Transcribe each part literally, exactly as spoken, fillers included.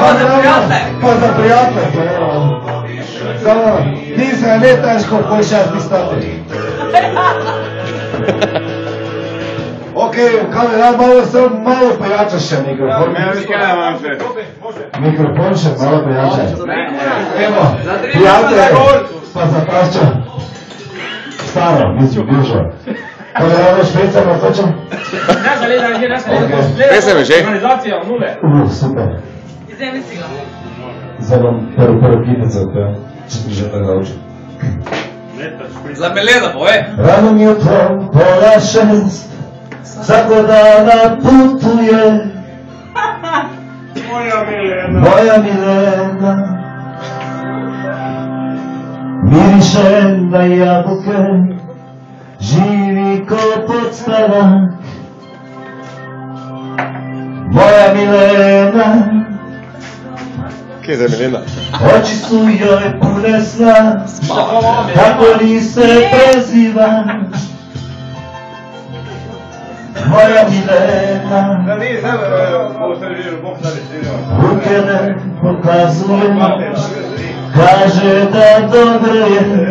za prijatelj! Pa za prijatelj, pa evo. Samo, ti se ne teško koji šest ti stati. Ok, kamera, malo se malo pojačaš še mikrofon. Mikrofon še malo pojačaš. Evo, prijatelj, pa za tašća. Staro, mislim, bivšo. Kamera, špicama, točem? Ne, zaledaj, gdje nešto. Pesem je že? Organizacija, nule. Uh, super. Izemi si ga. Zdaj vam prvo prvo kitnico, če ti že tako naučim. Za Melena, povej. Ranom jutrom pola šest, svako dana putuje Moja Milena. moja Milena. Miriše na jabuke, živi ko podstavak. Moja Milena, Kje je za Melena? oči su joj pune sna, kako li se preziva. Moja Milena, ruke ne pokazuje, kaže da dobro je.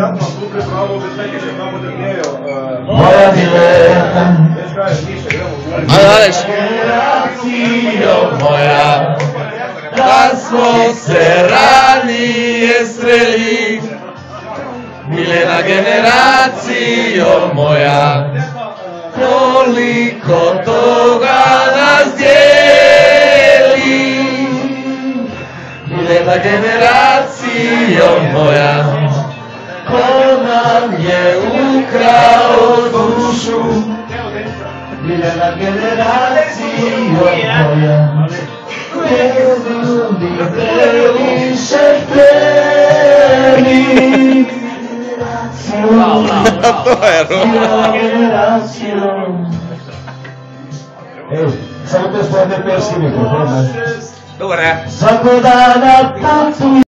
Moja Milena, Ajde, Aleš. generacijo moja, Da smo se ranije sreli, Milena generacijo moja, koliko toga nas dijeli. Milena generacijo moja, ko nam je ukrao dušu. Milena generacijo moja, ne ljubite više teni. To je Milena generacijo. Ej, samo to je spodne perski mikrofon, ne? Dobar, ne? Svako dana putujem.